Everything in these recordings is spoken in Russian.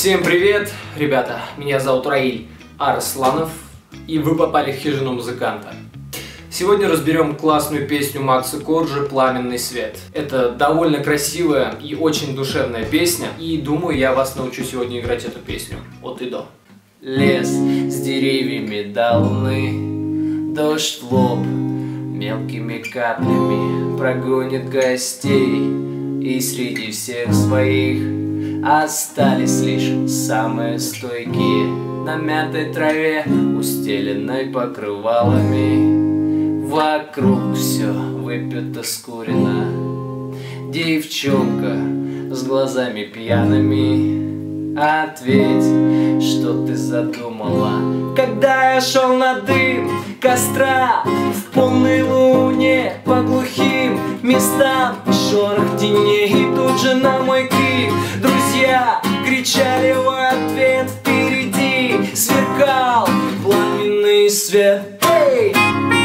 Всем привет, ребята! Меня зовут Раиль Арсланов, и вы попали в хижину музыканта. Сегодня разберем классную песню Макса Коржа «Пламенный свет». Это довольно красивая и очень душевная песня, и думаю, я вас научу сегодня играть эту песню от и до. Лес с деревьями до луны, дождь в лоб мелкими каплями прогонит гостей, и среди всех своих остались лишь самые стойкие на мятой траве, устеленной покрывалами. Вокруг все выпито скурено, девчонка с глазами пьяными. Ответь, что ты задумала, когда я шел на дым костра в полной луне по глухим местам, шорох теней, и тут же на мой крик друзья кричали в ответ. Впереди сверкал пламенный свет. Эй!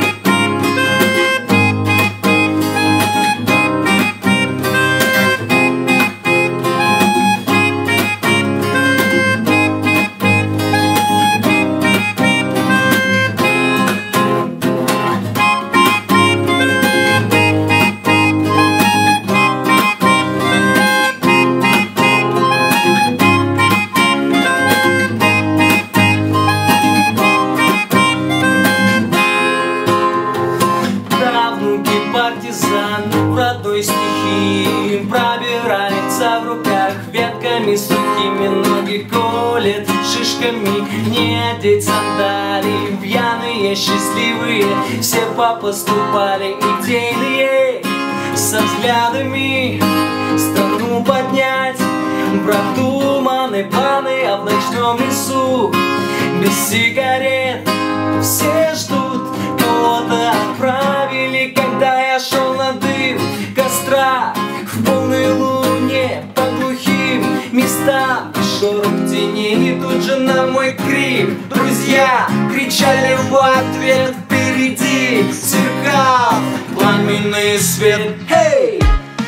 Партизан в родной стихии пробирается в руках ветками сухими, ноги колет шишками, не одеть сандалии. Пьяные, счастливые, все попоступали идейные, со взглядами страну поднять, продуманы планы, а в ночном лесу без сигарет все ждут, кого-то отправили. Когда я шел на дым костра в полной луне по глухим местам, шорох теней, и тут же на мой крик друзья кричали в ответ. Впереди сверкал пламенный свет. Hey!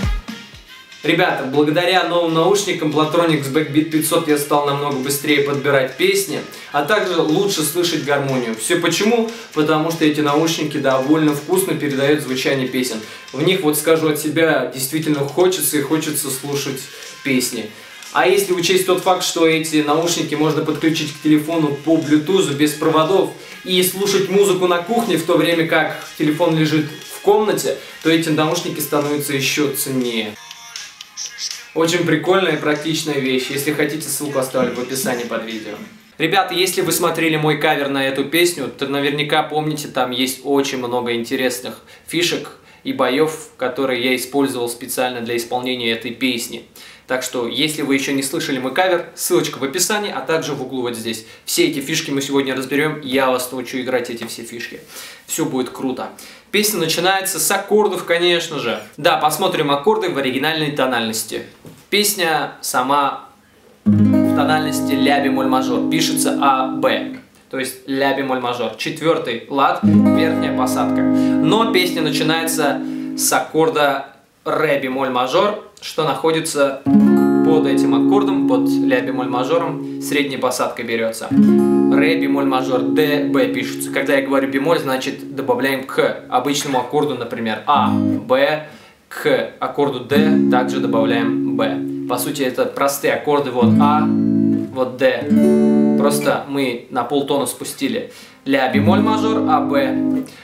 Ребята, благодаря новым наушникам Plantronics Backbeat 500 я стал намного быстрее подбирать песни, а также лучше слышать гармонию. Все почему? Потому что эти наушники довольно вкусно передают звучание песен. В них, вот скажу от себя, действительно хочется слушать песни. А если учесть тот факт, что эти наушники можно подключить к телефону по Bluetooth без проводов и слушать музыку на кухне, в то время как телефон лежит в комнате, то эти наушники становятся еще ценнее. Очень прикольная и практичная вещь. Если хотите, ссылку оставлю в описании под видео. Ребята, если вы смотрели мой кавер на эту песню, то наверняка помните, там есть очень много интересных фишек и боев, которые я использовал специально для исполнения этой песни. Так что, если вы еще не слышали мой кавер, ссылочка в описании, а также в углу вот здесь. Все эти фишки мы сегодня разберем, я вас научу играть эти все фишки. Все будет круто. Песня начинается с аккордов, конечно же. Да, посмотрим аккорды в оригинальной тональности. Песня сама в тональности ля бемоль мажор. Пишется А-Б. То есть ля бемоль мажор. 4-й лад, верхняя посадка. Но песня начинается с аккорда ре бемоль мажор, что находится под этим аккордом, под ля бемоль мажором, средняя посадка берется. Ре бемоль мажор, Д, Б пишется. Когда я говорю бемоль, значит добавляем к обычному аккорду, например, А, Б, к аккорду Д также добавляем Б. По сути, это простые аккорды, вот А, вот Д. Просто мы на полтона спустили ля бемоль мажор, А, Б,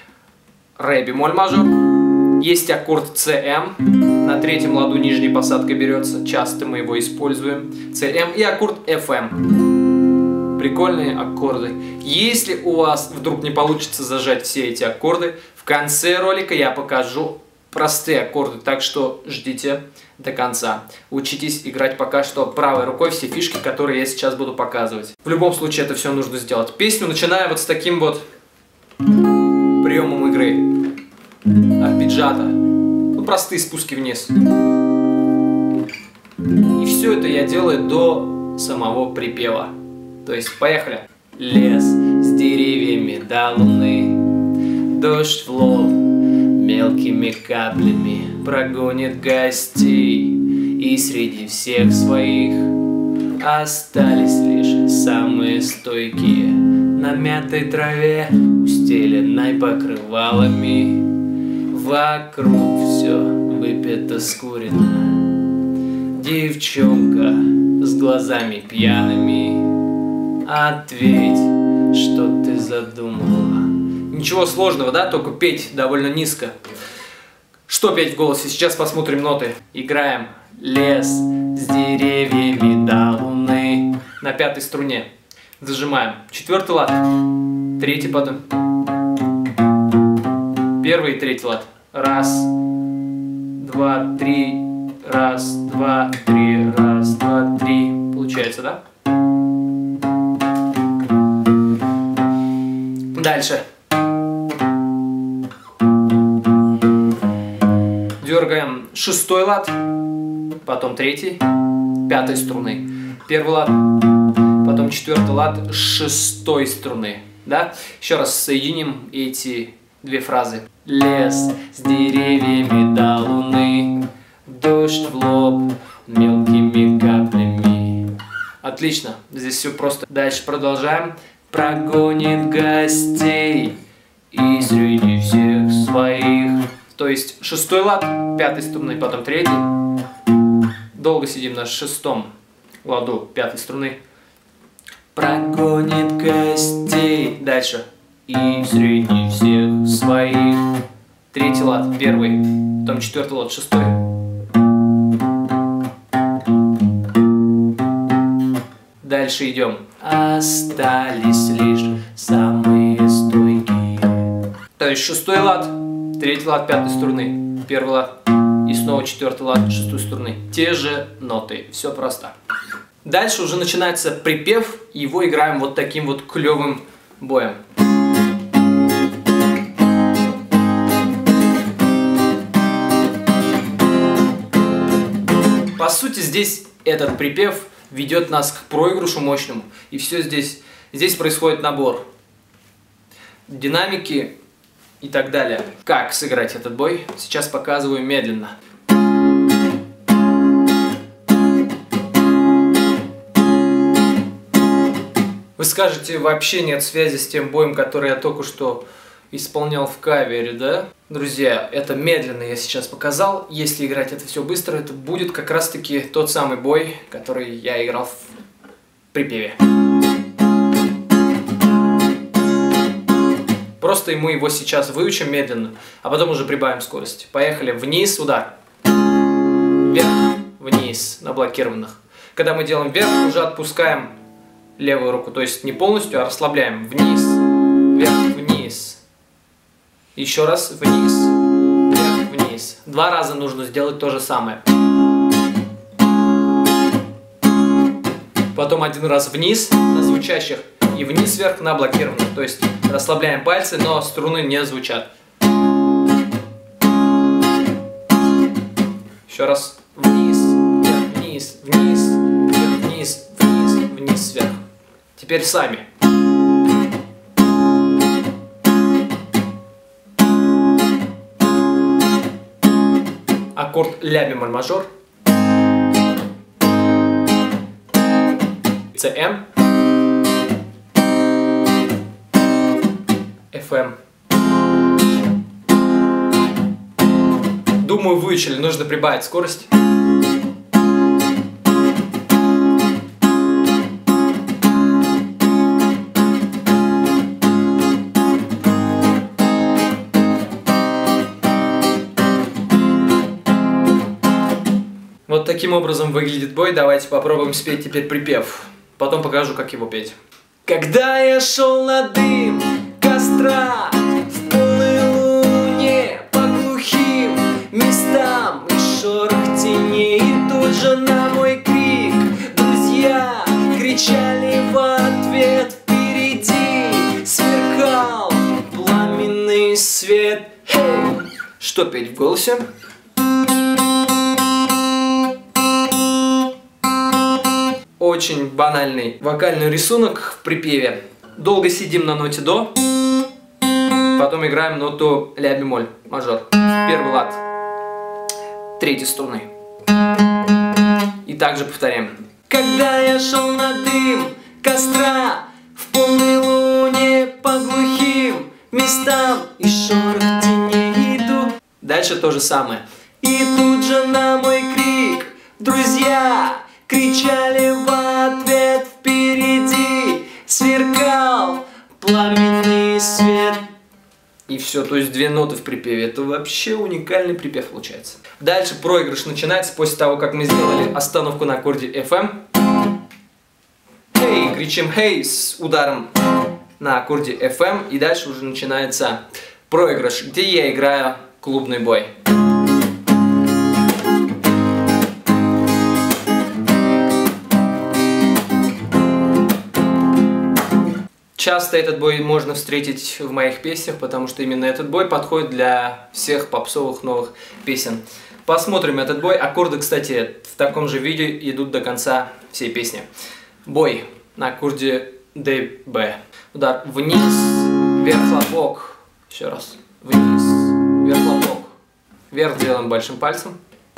ре бемоль мажор. Есть аккорд ЦМ, на 3-м ладу нижней посадкой берется, часто мы его используем. ЦМ и аккорд FM. Прикольные аккорды. Если у вас вдруг не получится зажать все эти аккорды, в конце ролика я покажу простые аккорды, так что ждите до конца. Учитесь играть пока что правой рукой все фишки, которые я сейчас буду показывать. В любом случае это все нужно сделать. Песню начинаю вот с таким вот приемом игры. Арпеджиато. Ну, простые спуски вниз. И все это я делаю до самого припева. То есть, поехали. Лес с деревьями до луны, дождь в лоб мелкими каплями прогонит гостей, и среди всех своих Остались лишь самые стойкие на мятой траве, устеленной покрывалами. Вокруг все выпито скурено. Девчонка с глазами пьяными, ответь, что ты задумала. Ничего сложного, да? Только петь довольно низко. Что петь в голосе? Сейчас посмотрим ноты. Играем лес с деревьями до луны на пятой струне. Зажимаем. Четвертый лад. Третий потом. Первый и третий лад. Раз, два, три. Раз, два, три. Раз, два, три. Получается, да? Дальше. Дергаем шестой лад, потом третий, пятой струны. Первый лад, потом четвертый лад с шестой струны. Да? Еще раз соединим эти две фразы. Лес с деревьями до луны, дождь в лоб мелкими каплями. Отлично, здесь все просто. Дальше продолжаем. Прогонит гостей и среди всех своих. То есть шестой лад, пятой струны, потом третий. Долго сидим на шестом ладу пятой струны. Прогонит гостей. Дальше. И среди всех своих. Третий лад, первый, потом четвертый лад, шестой. Дальше идем. Остались лишь самые стойкие. То есть шестой лад, третий лад пятой струны, первый лад и снова четвертый лад шестой струны. Те же ноты. Все просто. Дальше уже начинается припев. Его играем вот таким вот клевым боем. По сути, здесь этот припев ведет нас к проигрышу мощному. И все здесь. Здесь происходит набор динамики и так далее. Как сыграть этот бой? Сейчас показываю медленно. Вы скажете, вообще нет связи с тем боем, который я только что исполнял в кавере, да? Друзья, это медленно я сейчас показал. Если играть это все быстро, это будет как раз таки тот самый бой, который я играл в припеве. Просто мы его сейчас выучим медленно, а потом уже прибавим скорость. Поехали. Вниз, удар. Вверх, вниз, на блокированных. Когда мы делаем вверх, уже отпускаем левую руку. То есть не полностью, а расслабляем. Вниз, вверх, вниз. Еще раз. Вниз, вверх, вниз. Два раза нужно сделать то же самое. Потом один раз вниз на звучащих. И вниз, вверх на блокированных. То есть расслабляем пальцы, но струны не звучат. Еще раз. Вниз, вверх, вниз, вниз, вверх, вниз, вниз, вниз, вверх. Теперь сами. Аккорд ля бемоль мажор. ЦМ. FM. Думаю, выучили, нужно прибавить скорость. Вот таким образом выглядит бой. Давайте попробуем спеть теперь припев. Потом покажу, как его петь. Когда я шел на дым костра в полной луне по глухим местам и шорох теней, и тут же на мой крик друзья кричали в ответ. Впереди сверкал пламенный свет. Hey! Что петь в голосе? Очень банальный вокальный рисунок в припеве. Долго сидим на ноте до, потом играем ноту ля бемоль мажор. Первый лад третьей струны. И также повторяем. Когда я шел на дым костра, в полной луне по глухим местам, и шорох теней иду. Дальше то же самое. И тут же на мой крик друзья кричали в ответ, впереди сверкал пламенный свет. И все, то есть 2 ноты в припеве. Это вообще уникальный припев получается. Дальше проигрыш начинается после того, как мы сделали остановку на аккорде FM. Hey, кричим hey с ударом на аккорде FM. И дальше уже начинается проигрыш, где я играю клубный бой. Часто этот бой можно встретить в моих песнях, потому что именно этот бой подходит для всех попсовых новых песен. Посмотрим этот бой. Аккорды, кстати, в таком же виде идут до конца всей песни. Бой на аккорде DB. Удар вниз, вверх хлопок. Еще раз. Вниз, вверх хлопок. Вверх делаем большим пальцем.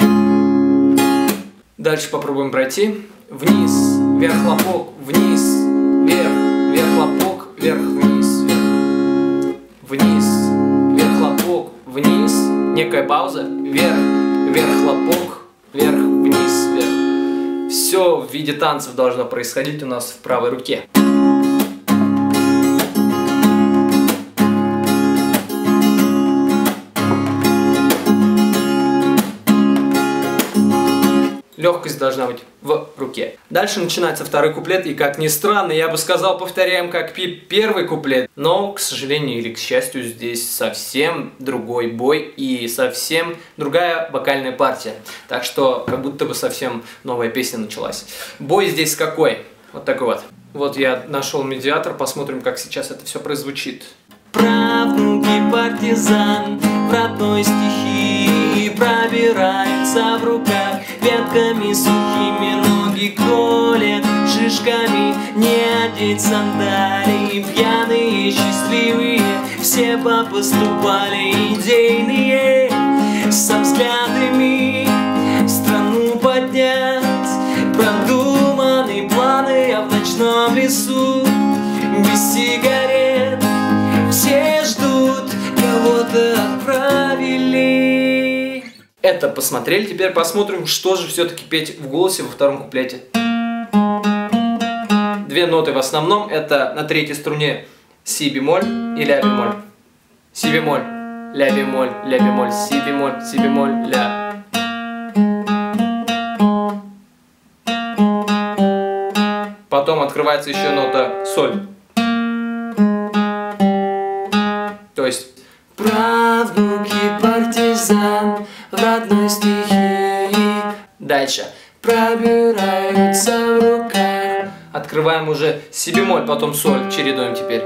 Дальше попробуем пройти. Вниз, вверх хлопок, вниз, вверх, вверх хлопок, вверх, вниз, вверх. Вниз, вверх хлопок, вниз. Некая пауза. Вверх, вверх хлопок, вверх, вниз, вверх. Все в виде танцев должно происходить у нас в правой руке. Легкость должна быть в руке. Дальше начинается второй куплет, и как ни странно, я бы сказал, повторяем как первый куплет. Но, к сожалению или к счастью, здесь совсем другой бой и совсем другая вокальная партия. Так что, как будто бы совсем новая песня началась. Бой здесь какой? Вот такой вот. Вот я нашел медиатор, посмотрим, как сейчас это все прозвучит. Правнуки партизан в родной стихии пробираются в руках, ветками сухими ноги колет, шишками не одеть сандалии. Пьяные, счастливые, все попоступали идейные, со взглядами страну поднять. Продуманы планы, а в ночном лесу без сигарет все ждут, кого-то отправили. Это посмотрели, теперь посмотрим, что же все-таки петь в голосе во втором куплете. 2 ноты в основном, это на 3-й струне си бемоль и ля бемоль. Си бемоль, ля бемоль, ля бемоль, си бемоль, ля. Потом открывается еще нота соль. То есть правнуки партизан в родной стихии. Дальше пробираются в руках. Открываем уже си бемоль, потом соль, чередуем теперь.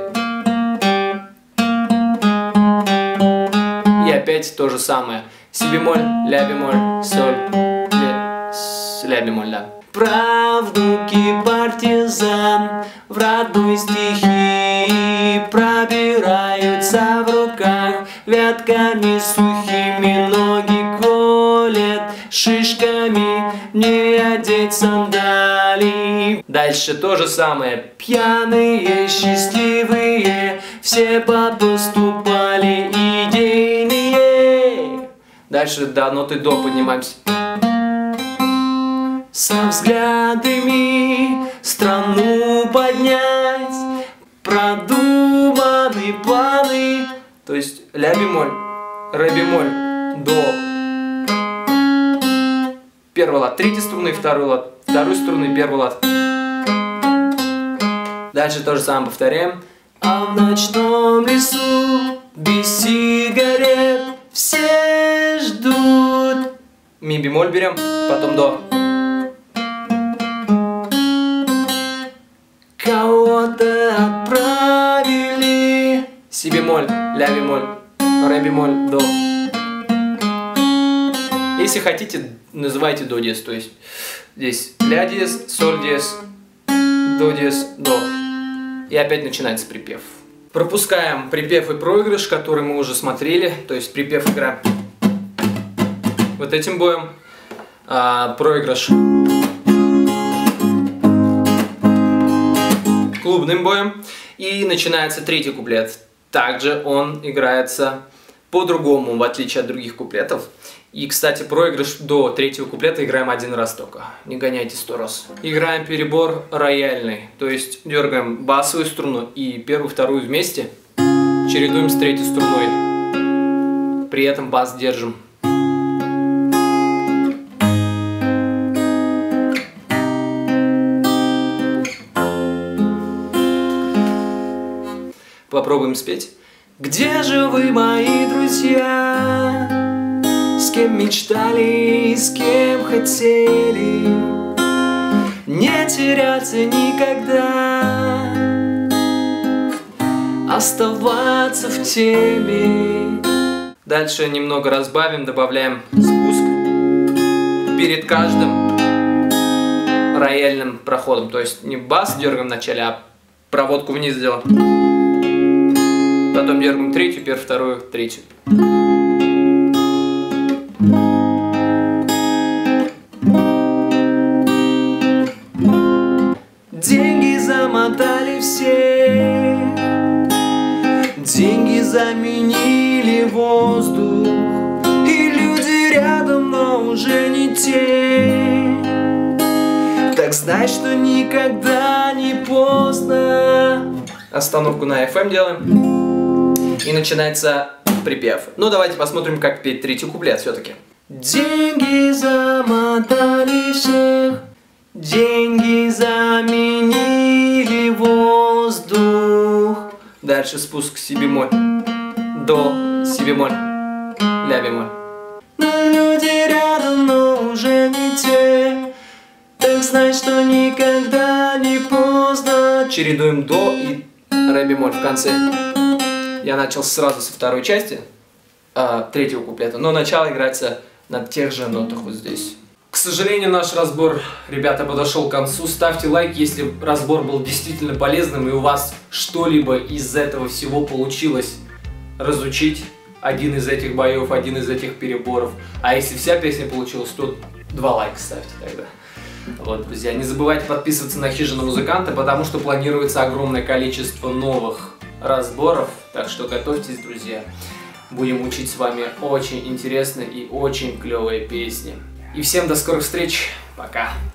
И опять то же самое. Си бемоль, ля бемоль, соль, ля бемоль, ля. Правнуки партизан в родной стихии пробираются в руках, ветками сухими ноги колет, шишками не одеть сандалии. Дальше то же самое. Пьяные, счастливые, все попоступали идейные. Дальше до ноты до поднимаемся. Со взглядами страну поднять, продуманы планы. То есть ля бемоль, ре бемоль, до. Первый лад 3-й струны, второй лад 2-й струны, первый лад. Дальше то же самое повторяем. А в ночном лесу без сигарет все ждут. Ми бемоль берем, потом до. Кого-то отправили. Си бемоль, ля бемоль, ре бемоль, до. Если хотите, называйте до диез. То есть здесь ля диез, соль диез, до диез, до. И опять начинается припев. Пропускаем припев и проигрыш, который мы уже смотрели. То есть припев играем вот этим боем. Проигрыш клубным боем. И начинается третий куплет. Также он играется по-другому, в отличие от других куплетов. И, кстати, проигрыш до третьего куплета играем один раз только. Не гоняйте 100 раз. Играем перебор рояльный. То есть дергаем басовую струну и первую, вторую вместе. Чередуем с третьей струной. При этом бас держим. Попробуем спеть. Где же вы, мои друзья? С кем мечтали, с кем хотели не теряться никогда, оставаться в теме. Дальше немного разбавим, добавляем спуск перед каждым рояльным проходом. То есть не бас дергаем в начале, а проводку вниз делаем. Потом дергаем третью, первую, вторую, третью. Деньги замотали все, деньги заменили воздух, и люди рядом, но уже не те. Так знай, что никогда не поздно. Остановку на FM делаем, и начинается припев. Ну давайте посмотрим, как петь третий куплет все-таки. Деньги замотали всех, деньги заменили воздух. Дальше спуск си бемоль, до, си бемоль, ля бемоль. Но люди рядом, но уже не те. Так знай, что никогда не поздно. Чередуем до и ре бемоль в конце. Я начал сразу со второй части третьего куплета, но начало играется на тех же нотах вот здесь. К сожалению, наш разбор, ребята, подошел к концу. Ставьте лайк, если разбор был действительно полезным и у вас что-либо из этого всего получилось разучить. Один из этих боев, один из этих переборов. А если вся песня получилась, то 2 лайка ставьте тогда. Вот, друзья, не забывайте подписываться на Хижину Музыканта, потому что планируется огромное количество новых разборов. Так что готовьтесь, друзья. Будем учить с вами очень интересные и очень клевые песни. И всем до скорых встреч. Пока.